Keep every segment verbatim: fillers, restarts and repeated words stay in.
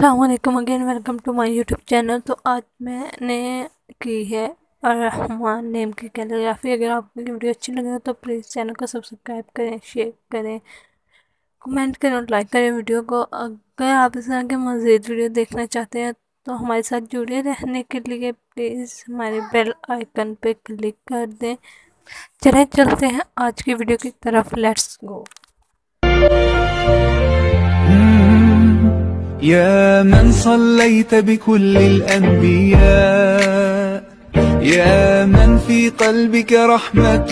अस्सलामुअलैकुम again welcome to my YouTube channel. तो आज मैंने की है रहमान नेम की कैलीग्राफी। अगर आपको ये वीडियो अच्छी लगे तो प्लीज़ चैनल को सब्सक्राइब करें, शेयर करें, कमेंट करें और लाइक करें वीडियो को। अगर आप इस तरह के मज़ीद वीडियो देखना चाहते हैं तो हमारे साथ जुड़े रहने के लिए प्लीज़ हमारे बेल आइकन पे क्लिक कर दें। चलें चलते हैं आज की वीडियो की तरफ, लेट्स गो। يا من صليت بكل الأنبياء، يا من في قلبك رحمة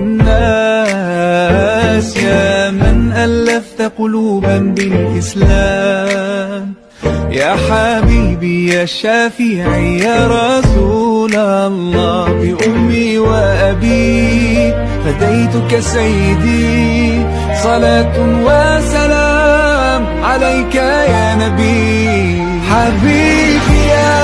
للناس، يا من ألفت قلوبا بالإسلام، يا حبيبي يا شافعي يا رسول الله، بأمي وأبي فديتك سيدي، صلاة وسلام عليك يا نبي. حبيبي يا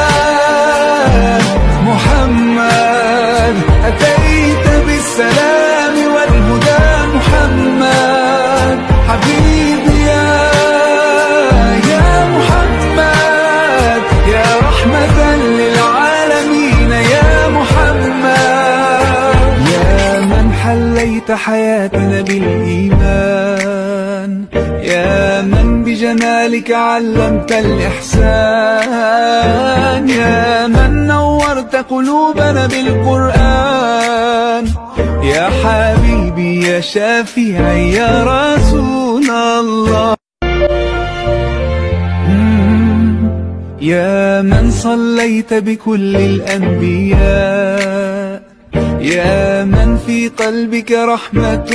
محمد أتيت بالسلام والهدى محمد، حبيبي يا يا محمد يا رحمة للعالمين يا محمد، يا من حليت حياتنا بالإيمان، يا من بجمالك علمت الإحسان، يا من نورت قلوبنا بالقرآن، يا حبيبي يا شافعي يا رسول الله. يا من صليت بكل الأنبياء، يا من في قلبك رحمة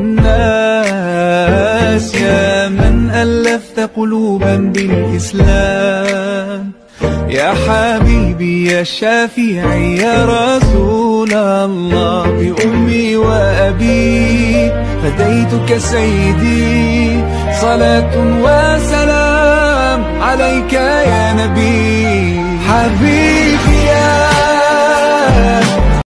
للناس، يا من ألفت قلوبا بالإسلام، يا حبيبي يا شافعي يا رسول الله، بأمي وأبي فديتك سيدي، صلاة وسلام عليك يا نبي. حبيبي